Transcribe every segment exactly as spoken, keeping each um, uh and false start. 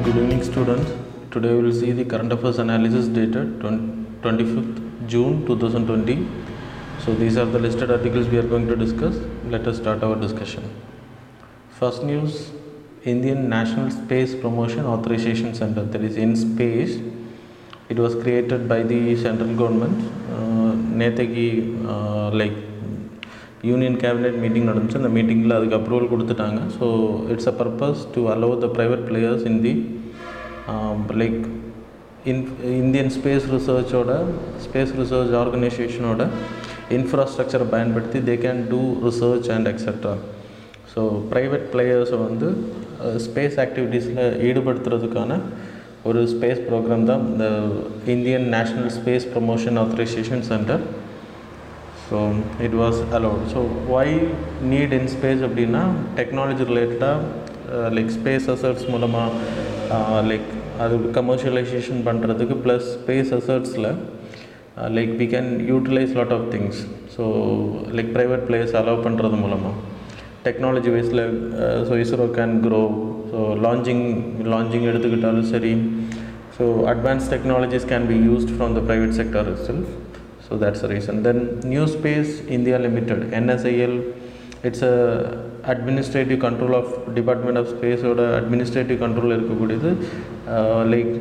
Good evening students. Today we will see the current affairs analysis dated twenty-fifth June twenty twenty. So these are the listed articles we are going to discuss. Let us start our discussion. First news, Indian National Space Promotion Authorization Center, that is INSPACE. It was created by the central government. Uh, நேற்றுக்கு like union cabinet meeting நடந்துச்சு. அந்த மீட்டிங்கில் அதுக்கு approval கொடுத்துட்டாங்க. So it's a purpose to allow the private players in the like in Indian space ரிசர்ச்சோட space research ஆர்கனைசேஷனோட இன்ஃப்ராஸ்ட்ரக்சரை பயன்படுத்தி they can do research and etcetera. So private பிளேயர்ஸை வந்து ஸ்பேஸ் ஆக்டிவிட்டீஸில் ஈடுபடுத்துறதுக்கான ஒரு ஸ்பேஸ் ப்ரோக்ராம் தான் இந்த Indian national space promotion authorization centre. So it was a lot. So why need in space அப்படின்னா டெக்னாலஜி ரிலேட்டடாக லைக் ஸ்பேஸ் அசர்ட்ஸ் மூலமாக லைக் அது கமர்ஷியலைசேஷன் பண்ணுறதுக்கு ப்ளஸ் ஸ்பேஸ் அசர்ட்ஸில் like we can utilise lot of things. So like private players allow பண்ணுறது மூலமாக technology வைஸில் so ISRO can grow. So launching launching எடுத்துக்கிட்டாலும் சரி. So advance technologies can be used from the private sector itself. So that's the reason. Then New Space India Limited, N S I L, it's a administrative control of Department of Space or administrative control இருக்கக்கூடியது. Like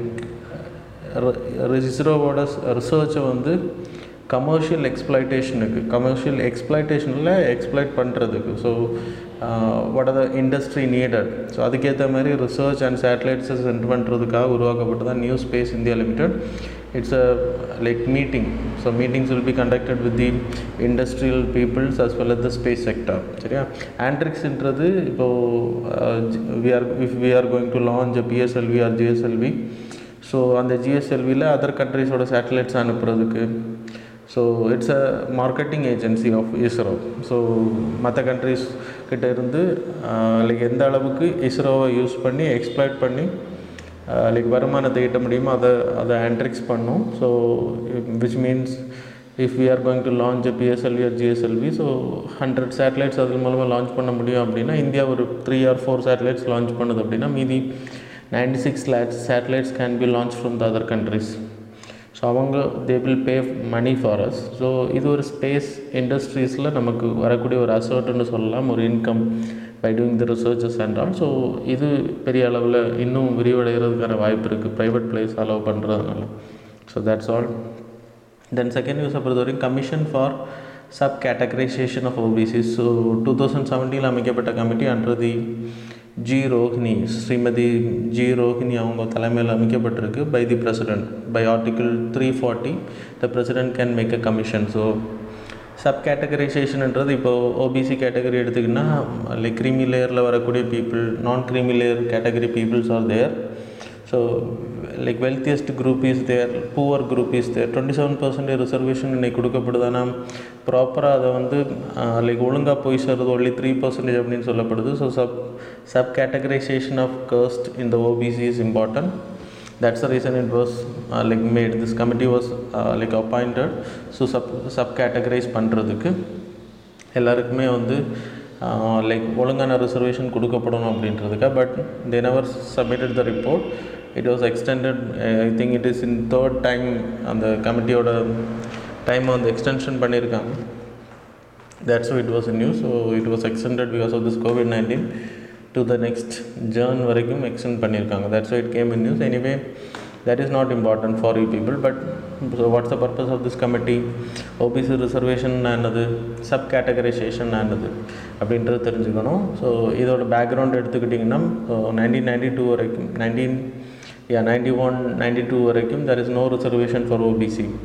இஸ்ரோவோட ரிசர்ச்சை வந்து commercial எக்ஸ்ப்ளாய்டேஷனுக்கு commercial எக்ஸ்ப்ளாய்டேஷனில் exploit பண்ணுறதுக்கு so what are the industry needed. So அதுக்கேற்ற மாதிரி research and சேட்டலைட்ஸை சென்ட் பண்ணுறதுக்காக உருவாக்கப்பட்டது தான் new space India limited. It's a like meeting. So meetings will be conducted with the industrial peoples as well as the space sector. சரியா? Antrix என்றது இப்போ we are if we are going to launch a P S L V or G S L V. So அந்த G S L Vல other countries ஓட satellites அனுப்புறதுக்கு. So it's a marketing agency of ISRO. So மற்ற countries கிட்ட இருந்து like எந்த அளவுக்கு இஸ்ரோவை use பண்ணி எக்ஸ்ப்ளாய்ட் பண்ணி லைக் வருமானத்தை ஈட்ட முடியுமோ அதை அதை ஆண்ட்ரிக்ஸ் பண்ணும். So which means if we are going to launch P S L V or G S L V, so hundred satellites அது மூலமாக லான்ச் பண்ண முடியும் அப்படின்னா இந்தியா ஒரு three or four satellites launch பண்ணுது அப்படின்னா மீதி ninety six lakhs satellites can be launch from the other countries. So அவங்க they will pay money for us. So இது ஒரு ஸ்பேஸ் இண்டஸ்ட்ரீஸில் நமக்கு வரக்கூடிய ஒரு அசர்ட்னு சொல்லலாம், ஒரு income by doing the researches and all. So இது பெரிய அளவில் இன்னும் விரிவடைகிறதுக்கான வாய்ப்பு இருக்குது ப்ரைவேட் பிளேஸ் அலோவ் பண்ணுறதுனால. So that's all. Then second நியூஸை பொறுத்த வரைக்கும் commission for sub categorisation of OBC. So two thousand செவன்டீனில் அமைக்கப்பட்ட committee under the G Rohini Shrimati G Rohini அவங்க தலைமையில் அமைக்கப்பட்டிருக்கு by the president. By article three forty the president can make a commission. So sub கேட்டகரைசேஷன்ன்றது இப்போது ஓபிசி கேட்டகரி எடுத்துக்கின்னா like creamy லேயரில் வரக்கூடிய people, non creamy layer category peoples are there. So like wealthiest group is there, poor group is there. Twenty seven percentage reservation இன்றைக்கி கொடுக்கப்படுதுன்னா ப்ராப்பராக அதை வந்து லைக் ஒழுங்காக போய் சேர்றது ஒன்லி த்ரீ பர்சன்டேஜ் அப்படின்னு சொல்லப்படுது. So sub sub categorisation of caste in the OBC is important. That's the reason it was uh, like made. This committee was uh, like appointed. So sub sub categorize பண்ணுறதுக்கு எல்லாருக்குமே வந்து like ஒழுங்கான reservation கொடுக்கப்படணும் அப்படின்றதுக்காக. But they never submitted the report. It was extended. I think it is in third time அந்த கமிட்டியோட டைமை வந்து extension பண்ணியிருக்காங்க. That's why it was in news. So it was extended because of this COVID nineteen. To the next Jan வரைக்கும் extend பண்ணியிருக்காங்க. That's why it came in news. Anyway, that is not important for you people. But so what's the purpose of this committee? O B C reservation ஆனது, sub categorisation ஆனது அப்படின்றது தெரிஞ்சுக்கணும். So இதோட background எடுத்துக்கிட்டிங்கன்னா nineteen ninety two வரைக்கும் nineteen yeah ninety one ninety two வரைக்கும் there is no reservation for O B C.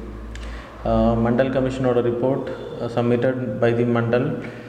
Mandal கமிஷனோட report submitted by the Mandal.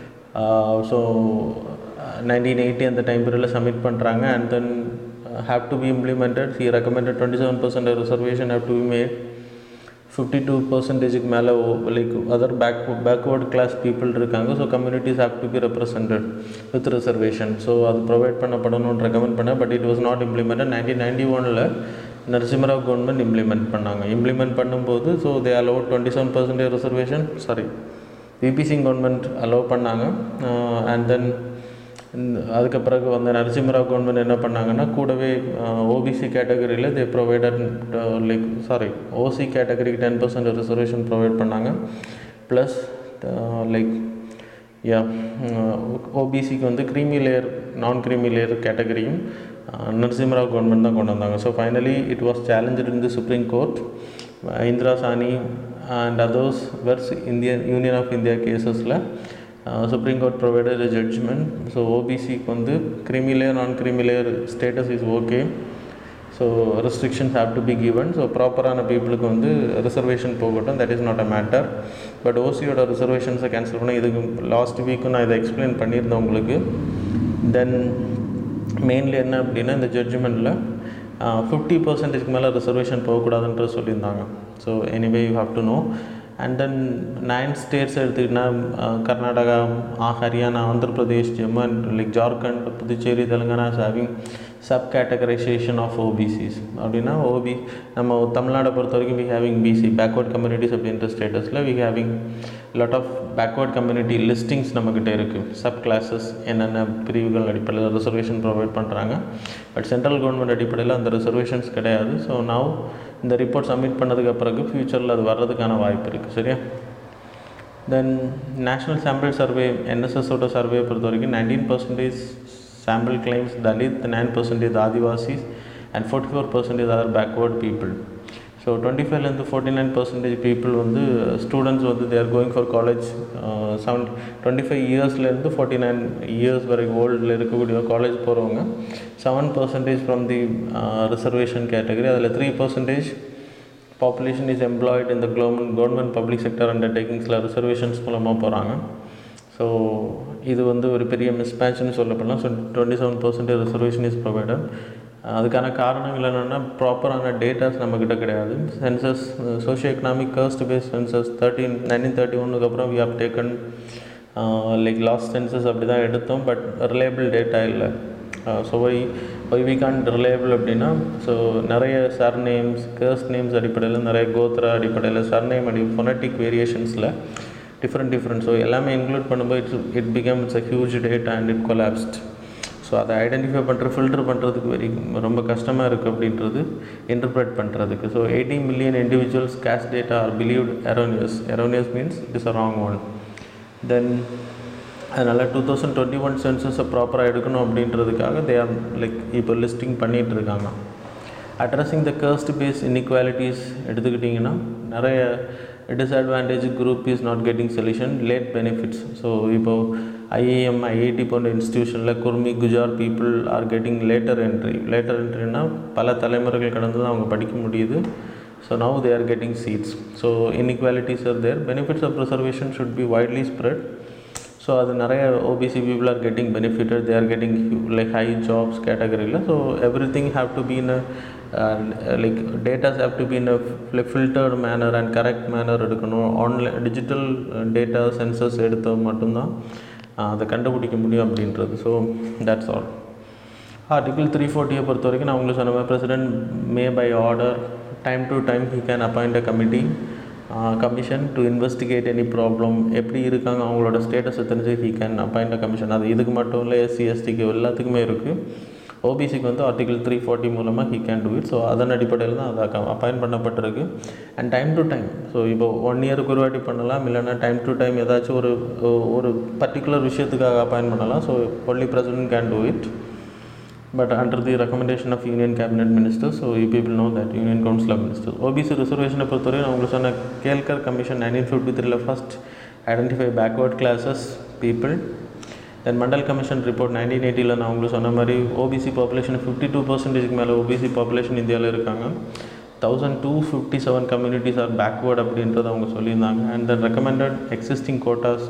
So nineteen eighty அந்த டைம் பீரியடில் சப்மிட் பண்ணுறாங்க. And then have to be implemented. He recommended twenty seven percentage reservation have to be made. Fifty two பர்சன்டேஜுக்கு மேலே like other back backward class people இருக்காங்க. So communities have to B represented with reservation. So அது provide பண்ணப்படணும்னு recommend பண்ணேன். But it was not implemented. Nineteen ninety ஒனில் Narasimha Rao government implement பண்ணாங்க. Implement பண்ணும்போது so they allow twenty seven percentage reservation sorry VP Singh government allow பண்ணாங்க. And தென் அதுக்கு பிறகு வந்து Narasimha Rao government என்ன பண்ணாங்கன்னா கூடவே ஓபிசி கேட்டகரியில் தே ப்ரொவைடட் லைக் சாரி ஓசி கேட்டகரிக்கு டென் பர்சன்ட் ரிசர்வேஷன் ப்ரொவைட் பண்ணாங்க. ப்ளஸ் லைக் யா ஓபிசிக்கு வந்து க்ரீமி லேயர் நான் க்ரீமி லேயர் கேட்டகரியும் நரசிம்மராவ் கவர்மெண்ட் தான் கொண்டு வந்தாங்க. So finally it was challenge in the supreme court. Indira Saani and others verse Indian union of India கேசஸில் supreme court provided a judgement. So ஓபிசிக்கு வந்து creamy layer நான் creamy layer status is okay. So restrictions have to B given. So ப்ராப்பரான பீப்புளுக்கு வந்து reservation போகட்டும், that is not a matter. But ஓசியோட ரிசர்வேஷன்ஸை cancel பண்ண இதுக்கு லாஸ்ட் வீக்கும் நான் இதை எக்ஸ்பிளைன் பண்ணியிருந்தேன் உங்களுக்கு. தென் மெயின்லி என்ன அப்படின்னா இந்த ஜட்ஜ்மெண்ட்டில் ஃபிஃப்டி பர்சன்டேஜ்க்கு மேலே ரிசர்வேஷன் போகக்கூடாதுன்ற சொல்லியிருந்தாங்க. So anyway you have to know. And then nine states எடுத்துக்கிட்டிங்கன்னா Karnataka, Haryana, Andhra Pradesh, Jammu and like Jharkhand, Puducherry, Telangana is having sub categorisation of OBCs. அப்படின்னா ஓபி நம்ம தமிழ்நாடை பொறுத்த வரைக்கும் we having BC backward communities அப்படின்ற ஸ்டேட்டஸில் we having lot of backward community listings நம்மக்கிட்ட இருக்குது. சப் கிளாஸஸ் என்னென்ன பிரிவுகள் அடிப்படையில் ரிசர்வேஷன் ப்ரொவைட் பண்ணுறாங்க. பட் சென்ட்ரல் கவர்மெண்ட் அடிப்படையில் அந்த ரிசர்வேஷன்ஸ் கிடையாது. ஸோ நவ் இந்த ரிப்போர்ட் சப்மிட் பண்ணதுக்கு பிறகு ஃப்யூச்சரில் அது வர்றதுக்கான வாய்ப்பு இருக்குது. சரியா? தென் நேஷ்னல் சாம்பிள் சர்வே என்எஸ்எஸோட சர்வே பொறுத்த வரைக்கும் nineteen percentage sample claims Dalit, nine percentage Adivasis and forty four percentage other backward people. So twenty ஃபைவ்லேருந்து ஃபார்ட்டி நைன் பர்சன்டேஜ் பீப்புள் வந்து ஸ்டூடெண்ட்ஸ் வந்து there going for college. Seven twenty five இயர்ஸ்லேருந்து forty nine years வரைக்கும் ஓல்டில் இருக்கக்கூடிய college போகிறவங்க seven percentage from the reservation category. அதில் three percentage population is employed இந்த கவர்மெண்ட் கவர்மெண்ட் பப்ளிக் செக்டர் அண்டர்டேக்கிங்ஸில் ரிசர்வேஷன்ஸ் மூலமாக போகிறாங்க. ஸோ இது வந்து ஒரு பெரிய மிஸ்மேட்ச்னு சொல்லப்படலாம். So twenty seven percentage reservation is provided. அதுக்கான காரணங்கள் என்னென்னா ப்ராப்பரான டேட்டாஸ் நம்மக்கிட்ட கிடையாது. Census socio economic caste base census thirteen nineteen thirty ஒன்றுக்கு அப்புறம் we have taken like last census அப்படி தான் எடுத்தோம். பட் ரிலையபிள் டேட்டா இல்லை. So why why we can't reliable அப்படின்னா ஸோ நிறைய சர்நேம்ஸ் கேர்ஸ்ட் நேம்ஸ் அடிப்படையில் நிறைய கோத்ரா அடிப்படையில் சர்நேம் அடி ஃபொனட்டிக் வேரியேஷன்ஸில் டிஃப்ரெண்ட் டிஃப்ரெண்ட் ஸோ எல்லாமே இன்க்ளூட் பண்ணும்போது it's it become it's a huge data and it collapsed. So அதை ஐடென்டிஃபை பண்ணுற ஃபில்டர் பண்ணுறதுக்கு வெரி ரொம்ப கஷ்டமாக இருக்குது அப்படின்றது இன்டர்பிரேட் பண்ணுறதுக்கு. So eighty million individuals caste data are believed erroneous. Erroneous means it is a wrong one. Then அதனால் two thousand twenty one சென்சஸை ப்ராப்பராக எடுக்கணும் அப்படின்றதுக்காக தே ஆர் லைக் இப்போ லிஸ்டிங் பண்ணிகிட்டு இருக்காங்க. அட்ரஸிங் த கேஸ்ட் பேஸ் இன்இக்வாலிட்டிஸ் எடுத்துக்கிட்டிங்கன்னா நிறைய disadvantage group is not getting solution, late benefits. So இப்போது ஐஏஎம் ஐஐடி போன்ற இன்ஸ்டியூஷனில் Kurmi Gujjar people are getting later entry. Later என்ட்ரினா பல தலைமுறைகள் கடந்து தான் அவங்க படிக்க முடியுது. So now they are getting seats. So inequalities are there. Benefits of reservation should be widely spread. So அது நிறைய OBC people are getting benefitted. They are getting like high jobs கேட்டகரியில். So every thing have to be in a like datas have to be in a filtered manner and correct manner எடுக்கணும். Online digital data census எடுத்தால் மட்டும்தான் அதை கண்டுபிடிக்க முடியும் அப்படின்றது. So that's all. Article three ஃபோர்ட்டியை பொறுத்த வரைக்கும் நான் உங்களுக்கு சொன்ன மாதிரி president may by order time to time he can appoint a committee commission to investigate any problem. எப்படி இருக்காங்க அவங்களோட ஸ்டேட்டஸை தெரிஞ்சு he can appoint a commission. அது இதுக்கு மட்டும் இல்லை, எஸ்சி எஸ்டிக்கு எல்லாத்துக்குமே இருக்குது. ஓபிசிக்கு வந்து ஆர்டிகிள் த்ரீ ஃபார்ட்டி மூலமாக he can do it. So அதன் அடிப்படையில் தான் அதை அப்பாயிண்ட் பண்ணப்பட்டிருக்கு. And time to time so இப்போ ஒன் இயருக்கு ஒரு வாட்டி பண்ணலாம், இல்லைன்னா டைம் டு டைம் ஏதாச்சும் ஒரு ஒரு பர்டிகுலர் விஷயத்துக்காக அப்பாயிண்ட் பண்ணலாம். So only president can do it but under the recommendation of union cabinet ministers. So you people know that union council of ministers. O B C reservation பொறுத்தவரை நான் உங்களுக்கு சொன்ன Kelkar commission nineteen fifty த்ரீல first identify backward classes people. Then Mandal commission report nineteen எயிட்டியில் நான் உங்களுக்கு சொன்ன மாதிரி ஓபிசி பாப்புலேஷன் ஃபிஃப்டி டூ பர்சன்டேஜ்க்கு மேலே ஓபிசி பாப்புலேஷன் இந்தியாவில் இருக்காங்க. Thousand two fifty seven communities are backward அப்படின்றத அவங்க சொல்லியிருந்தாங்க. And then recommended existing quotas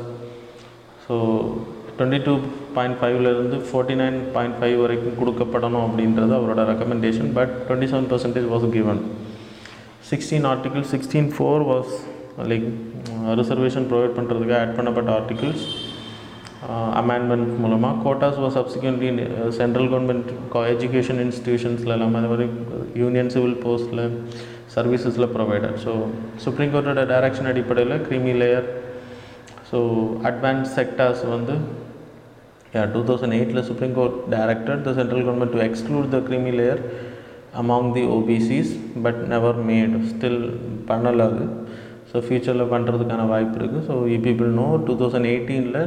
so twenty two point ஃபைவ்லேருந்து ஃபோர்ட்டி நைன் பாயிண்ட் ஃபைவ் வரைக்கும் கொடுக்கப்படணும் அப்படின்றது அவரோட recommendation. But twenty seven percentage was given. Sixteen article sixteen four was like reservation provide பண்ணுறதுக்கு add பண்ணப்பட்ட ஆர்டிகிள்ஸ் அமெண்ட்மெண்ட் மூலமாக. Quotas was subsequently central government education இன்ஸ்டிடியூஷன்ஸில் எல்லாமே அது மாதிரி யூனியன் சிவில் போஸ்ட்டில் சர்வீசஸில் ப்ரொவைடட். ஸோ சுப்ரீம் கோர்ட்டோட டைரக்ஷன் அடிப்படையில் creamy layer so advance sectors வந்து yeah, two thousand eight la Supreme Court directed the central government to exclude the creamy layer among the O B Cs, but never made. Still பண்ணல அது. So ஃப்யூச்சரில் பண்ணுறதுக்கான வாய்ப்பு இருக்குது. So you people know two thousand எயிட்டீனில்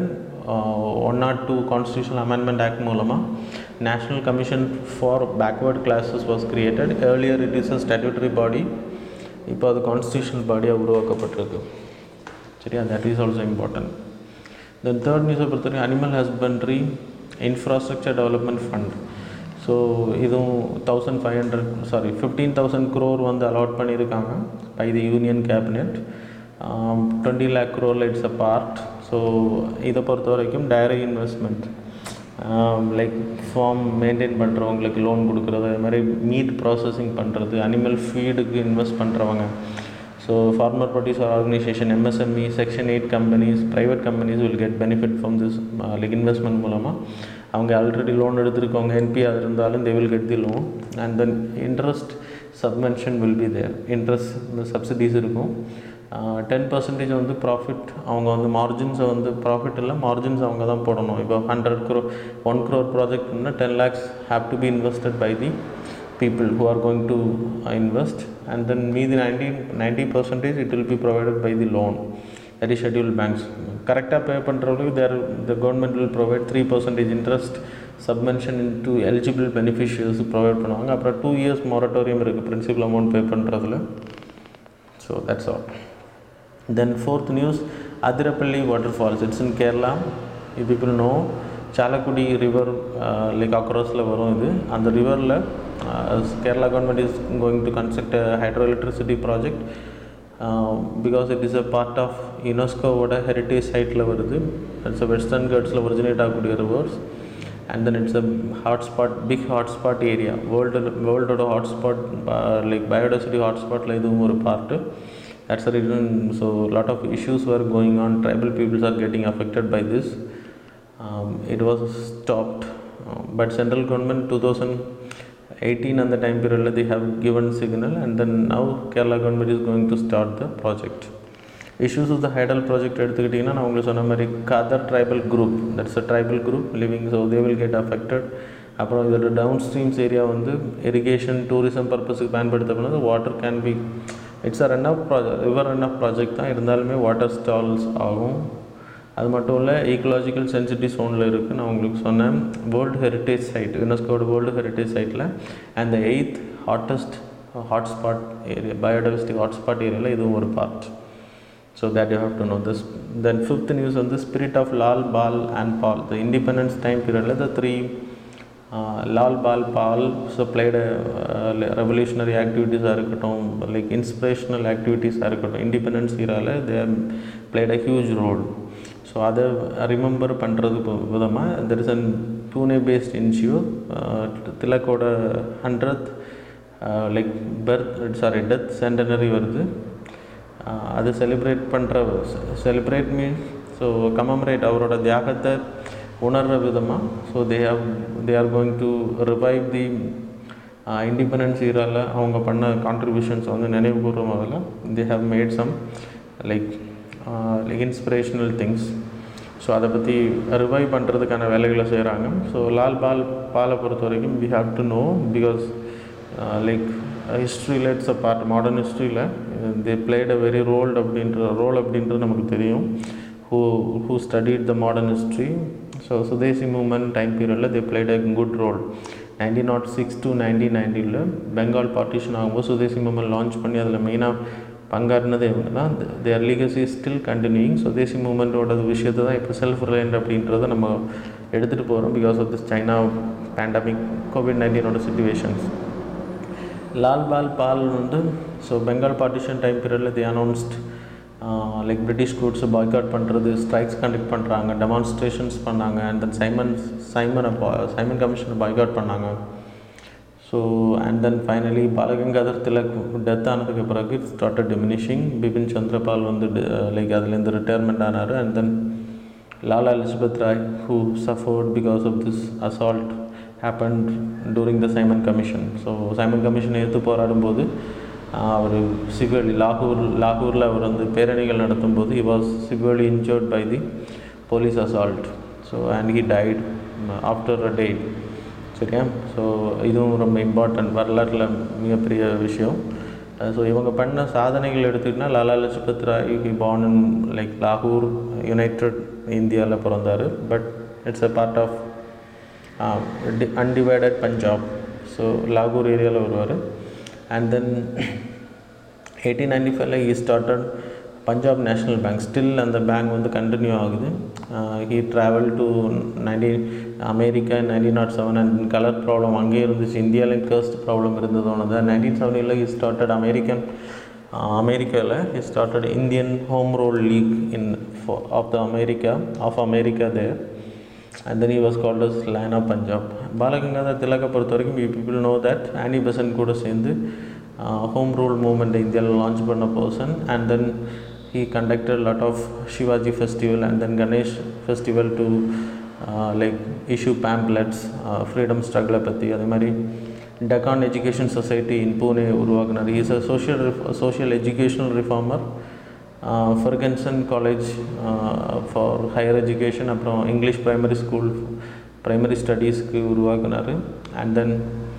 one not two constitutional amendment act மூலமாக national commission for backward classes was created. Earlier it is a statutory body, இப்போ அது கான்ஸ்டியூஷனல் பாடியாக உருவாக்கப்பட்டிருக்கு. சரியா, that is also important. Then third நியூஸை பொறுத்தவரைக்கும் animal husbandry infrastructure development fund. So இதுவும் thousand five hundred sorry fifteen thousand crore வந்து allot பண்ணியிருக்காங்க by the union cabinet. Twenty lakh க்ரோரில் இட்ஸ் அ பார்ட். ஸோ இதை பொறுத்த வரைக்கும் direct investment, like farm maintain பண்ணுறவங்களுக்கு லோன் கொடுக்குறது, அது மாதிரி மீட் ப்ராசஸிங் பண்ணுறது, அனிமல் ஃபீடுக்கு இன்வெஸ்ட் பண்ணுறவங்க. So farmer producer organisation, MSME, section eight companies, private companies will get benefit from this like investment மூலமாக. அவங்க ஆல்ரெடி லோன் எடுத்துருக்கவங்க என்பிஆர் இருந்தாலும் they will get the loan. And then interest subvention will be there. Interest இந்த subsidies இருக்கும். Ten percentage வந்து profit அவங்க வந்து மார்ஜின்ஸை வந்து ப்ராஃபிட் இல்லை மார்ஜின்ஸ் அவங்க தான் போடணும். இப்போ ஹண்ட்ரட் க்ரோ ஒன் க்ரோர் ப்ராஜெக்ட்னா ten lakhs have to be invested by the people who are going to uh, invest, and then மீதி ninety ninety percentage it will be provided by the loan, that is scheduled banks. கரெக்டாக pay பண்ணுறவங்களுக்கு there the government will provide three percentage interest subvention into eligible beneficiaries provide பண்ணுவாங்க. அப்புறம் two years moratorium இருக்குது principal amount pay பண்ணுறதுல. So that's all. Then fourth news, Athirappilly water falls, it's in Kerala. You people know Chalakudy river like அக்ராஸில் வரும் இது. அந்த ரிவரில் Kerala government is going to construct a hydro electricity project because it is a part of யுனெஸ்கோவோட heritage சைட்டில் வருது. It's a western கட்ஸில் originate ஆகக்கூடிய rivers. And then it's a hot spot, big hot spot area, world வேர்ல்டோட hot spot like biodiversity hot ஸ்பாட்டில் இதுவும் ஒரு part. That's the reason. So lot of issues were going on. Tribal peoples are getting affected by this. Um, it was stopped, uh, but central government twenty eighteen and the time period they have given signal, and then now Kerala government is going to start the project. Issues of the Hydel project எடுத்துக்கிட்டிங்கன்னா நான் உங்களுக்கு சொன்ன மாதிரி Kadar tribal group, that's a tribal group living, so they will get affected. அப்புறம் இதோட down streams area வந்து irrigation tourism பர்பஸுக்கு பயன்படுத்தப்படுறது. Water can be it's a run of project, river run of project தான், இருந்தாலுமே வாட்டர் ஸ்டால்ஸ் ஆகும். அது மட்டும் இல்லை ஈக்கலாஜிக்கல் சென்சிட்டிவ் ஸோனில் இருக்குது. நான் உங்களுக்கு சொன்னேன் வேர்ல்டு ஹெரிட்டேஜ் சைட், யுனெஸ்கோட வேர்ல்டு ஹெரிட்டேஜ் சைட்டில். And the eighth hottest hotspot area, biodiversity hotspot ஏரியாவில் இதுவும் ஒரு part. So that you have to know this. Then fifth news வந்து spirit of Lal, Bal and Pal. The independence time பீரியடில் the three Uh, Lal, Bal, Pal so played a uh, revolutionary activities are இருக்கட்டும், like inspirational activities are இருக்கட்டும், independence era they have played a huge role. So அதை remember பண்ணுறதுக்கு விதமாக there is a Pune based N G O uh, திலக்கோட hundred like birth sorry death centenary வருது. அதை celebrate பண்ணுற celebrate means so commemorate அவரோட தியாகத்தை உணர்கிற விதமாக. So they have they are going to revive the independence ஈராவில் அவங்க பண்ண கான்ட்ரிபியூஷன்ஸ் வந்து நினைவு கூறும் அதில் they have made some like like inspirational things. So அதை பற்றி ரிவைவ் பண்ணுறதுக்கான வேலைகளை செய்கிறாங்க. ஸோ லால் பால் பாலை பொறுத்த வரைக்கும் we have to know because like ஹிஸ்ட்ரியில் இட்ஸ் அ பார்ட், மாடர்ன் ஹிஸ்ட்ரியில் they played a very role அப்படின்ற ரோல் அப்படின்றது நமக்கு தெரியும். who who studied the modern history. So Swadeshi movement time period they played a good role. nineteen oh six to nineteen ninety ல Bengal partition ஆகும்போது சுதேசி moment launch பண்ணி அதில் மெயினாக பங்காற்றினது இவங்க தான். Their legacy is still continuing. Swadeshi மூமெண்ட்டோட விஷயத்தை தான் இப்போ செல்ஃப் ரிலையன்ட் அப்படின்றத நம்ம எடுத்துகிட்டு போகிறோம் because of this China pandemic COVID நைன்டீனோட சுச்சுவேஷன்ஸ். லால் பால் பால் வந்து ஸோ பெங்கால் பார்ட்டிஷன் டைம் பீரியடில் தி அனௌன்ஸ்ட் லைக் பிரிட்டிஷ் குட்ஸை பாய்காட் பண்ணுறது, ஸ்ட்ரைக்ஸ் கண்டக்ட் பண்ணுறாங்க, டெமான்ஸ்ட்ரேஷன்ஸ் பண்ணாங்க. அண்ட் தென் சைமன் சைமனை சைமன் கமிஷனை பாய்காட் பண்ணாங்க. So and then finally Balagangadhar Tilak death ஆனதுக்கு பிறகு it started diminishing. Bipin Chandrapal வந்து லைக் அதுலேருந்து ரிட்டையர்மெண்ட் ஆனார். அண்ட் தென் லாலா எலிசபெத் Rai who suffered because of this assault happened during the Simon commission. So Simon கமிஷனை எடுத்து போராடும்போது அவர் சிவியர்லி லாகூர் லாகூரில் அவர் வந்து பேரணிகள் நடத்தும் போது he was severely injured by the police assault. So and he died. After a day. சரியா? ஸோ இதுவும் ரொம்ப இம்பார்ட்டன்ட், வரலாற்றில் மிகப்பெரிய விஷயம். ஸோ இவங்க பண்ண சாதனைகள் எடுத்துக்கிட்டால் Lala Lajpat Rai he born in like லாகூர், யுனைடெட் இந்தியாவில் பிறந்தார். But it's a part of undivided Punjab. So லாகூர் ஏரியாவில் வருவார். அண்ட் தென் எயிட்டீன் நைன்டி ஃபைவ்ல he started Punjab national bank. Still அந்த பேங்க் வந்து கண்டினியூ ஆகுது. He travel to nineteen America nineteen not seven and colour problem அங்கேயே இருந்துச்சு. இந்தியாவிலையும் கேர்ஸ்ட் ப்ராப்ளம் இருந்தது. ஒன்று நைன்டீன் செவனில் ஹி ஸ்டார்டட் அமெரிக்கன் அமெரிக்காவில் he started Indian home rule league in of the America of America there. And then he was called as lion of Punjab. Balagangadhar திலகை பொறுத்த வரைக்கும் you people know that Annie Besant கூட சேர்ந்து home rule movement இந்தியாவில் launch பண்ண person. And then he conducted a lot of Shivaji festival and then Ganesh festival to uh, like issue pamphlets, uh, freedom struggle பற்றி. அதே மாதிரி Deccan Education Society in Pune உருவாக்குனார். he is a social social educational reformer. uh, Ferguson College uh, for higher education, அப்புறம் English primary school primary ஸ்டடீஸ்க்கு உருவாக்குனார். And then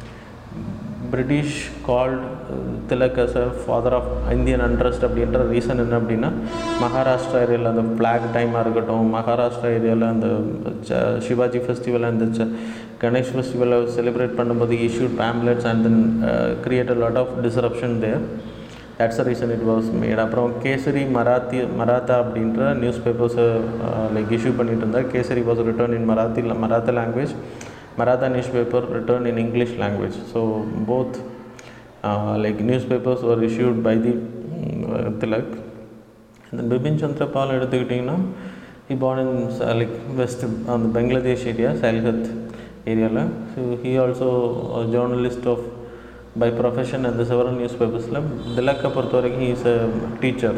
British called Tilak as a father of Indian unrest. அப்படின்ற reason என்ன அப்படின்னா, மகாராஷ்டிரா ஏரியாவில் அந்த flag டைமாக இருக்கட்டும், மகாராஷ்டிரா ஏரியாவில் அந்த சிவாஜி ஃபெஸ்டிவல் அந்த ச கணேஷ் ஃபெஸ்டிவலை செலிப்ரேட் பண்ணும்போது issued pamphlets and then create a lot of disruption there. That's the reason it was made. அப்புறம் கேசரி மராத்தி மராத்தா அப்படின்ற நியூஸ் பேப்பர்ஸை லைக் இஷ்யூ பண்ணிட்டு இருந்தார். Kesari was written in Marathi Maratha language, Maratha newspaper written in English language. So both uh, like newspapers were issued by the uh, Tilak. And then Bipin Chandra Pal எடுத்துக்கிட்டிங்கன்னா he born in uh, like west on the Bangladesh area, Salhat area la. So he also a journalist of by profession and the several newspapers la. Tilakka பொறுத்த வரைக்கும் he is a teacher.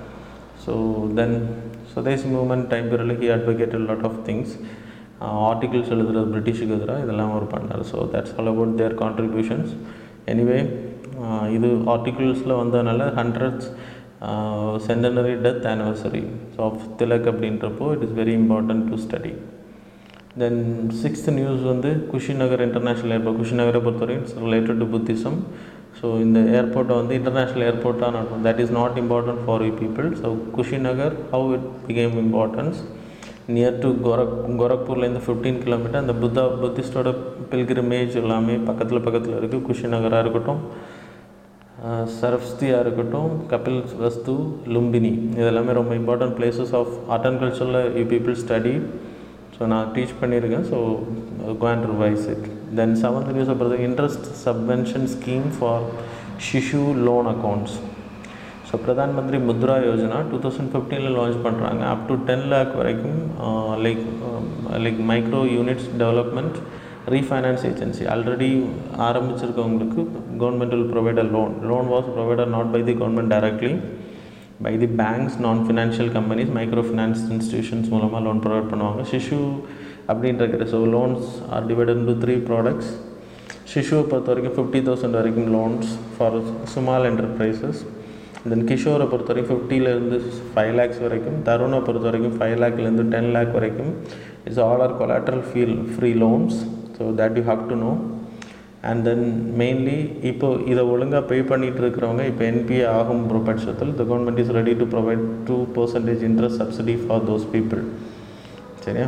So then Swadeshi movement time period he advocated a lot of things. Articles எழுதுறது பிரிட்டிஷுக்கு எதிராக இதெல்லாம் அவர் பண்ணார். So that's all about their contributions. Anyway இது ஆர்டிகிள்ஸில் வந்ததுனால hundreds centenary death anniversary of Tilak அப்படின்றப்போ it is very important to study. Then sixth news வந்து குஷிநகர் இன்டர்நேஷ்னல் ஏர்போர்ட். குஷிநகரை பொறுத்தவரைக்கும் it's related to Buddhism. So இந்த ஏர்போர்ட்டை வந்து இன்டர்நேஷ்னல் ஏர்போர்ட்டாக நடக்கும். That is not important for you people. So Kushinagar how it became importance near to Gorakh கோரக்பூர்லேருந்து fifteen kilometre. அந்த Buddha புத்திஸ்டோட pilgrimage எல்லாமே பக்கத்தில் பக்கத்தில் இருக்குது. குஷிநகராக இருக்கட்டும், சரஸ்வதியாக இருக்கட்டும், கபில் வஸ்து, லும்பினி, இதெல்லாமே ரொம்ப important places of art and கல்ச்சரில் யூ பீப்புள் ஸ்டடி. ஸோ நான் டீச் பண்ணியிருக்கேன். So go and revise it. Then seventh நியூஸை பொறுத்த interest subvention scheme for Shishu loan accounts. So Pradhan Mantri Mudra Yojana two thousand ஃபிஃப்டீனில் லான்ச் பண்ணுறாங்க. அப் டு டென் லேக் வரைக்கும் like like micro units development refinance agency already ஆரம்பிச்சிருக்கவங்களுக்கு government will provide a loan. Loan was provided not by the government directly, by the banks, non financial companies, micro finance institutions மூலமாக loan provide பண்ணுவாங்க. ஷிஷு அப்படின்ற so loans are divided into three products. ஷிஷுவை பொறுத்த வரைக்கும் fifty thousand வரைக்கும் loans for small enterprises. Then கிஷோரை பொறுத்த வரைக்கும் ஃபிஃப்டிலேருந்து ஃபைவ் லேக்ஸ் வரைக்கும். தருணை பொறுத்த வரைக்கும் ஃபைவ் லேக்லேருந்து டென் லேக் வரைக்கும். It's all are collateral feel free loans. So that you have to know. And then mainly இப்போ இதை ஒழுங்காக பே பண்ணிகிட்டு இருக்கிறவங்க இப்போ என்பிஏ ஆகும் பட்சத்தில் the government is ready to provide two percentage interest subsidy for those people. சரியா?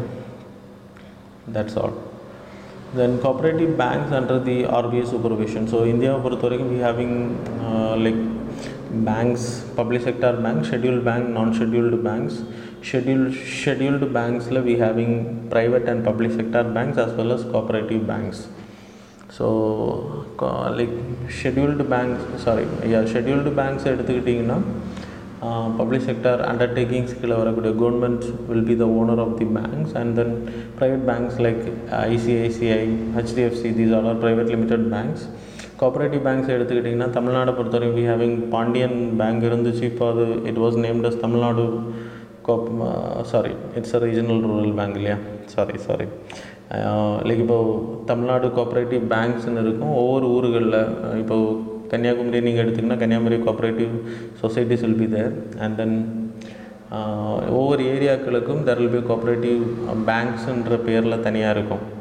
That's all. Then cooperative banks under the RBI supervision. So இந்தியாவை பொறுத்த வரைக்கும் we having like banks, public sector banks, scheduled bank, non-scheduled banks. Scheduled scheduled banks la we having private and public sector banks as well as cooperative banks. So like scheduled banks, sorry, yeah, scheduled banks எடுத்துக்கிட்டிங்கன்னா public sector undertakings கீழே வரக்கூடிய government will be the owner of the banks, and then private banks like I C I C I, H D F C, these all are private limited banks. Cooperative banks எடுத்துக்கிட்டிங்கன்னா தமிழ்நாடை பொறுத்தவரைக்கும் we having Pandian bank இருந்துச்சு. இப்போ அது it was named as Tamil Nadu COPE sorry it's a regional rural bank இல்லையா? Sorry sorry like இப்போது Tamil Nadu cooperative பேங்க்ஸ்ன்னு இருக்கும் ஒவ்வொரு ஊர்களில். இப்போது கன்னியாகுமரி நீங்கள் எடுத்திங்கன்னா Kanyakumari cooperative societies will be there. And then ஒவ்வொரு ஏரியாக்களுக்கும் தெர் வில் பி கோஆப்ரேட்டிவ் பேங்க்ஸுன்ற பேரில் தனியாக இருக்கும்.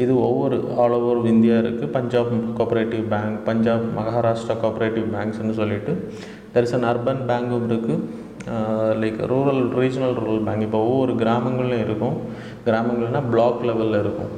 இது ஒவ்வொரு ஆல் ஓவர் இந்தியா இருக்குது. Punjab cooperative bank, Punjab Maharashtra cooperative பேங்க்ஸ்னு சொல்லிட்டு தெர் இஸ் அன் அர்பன் பேங்கும் இருக்குது, like rural regional rural bank. இப்போ ஒவ்வொரு கிராமங்கள்லையும் இருக்கும். கிராமங்கள்னால் பிளாக் லெவலில் இருக்கும்.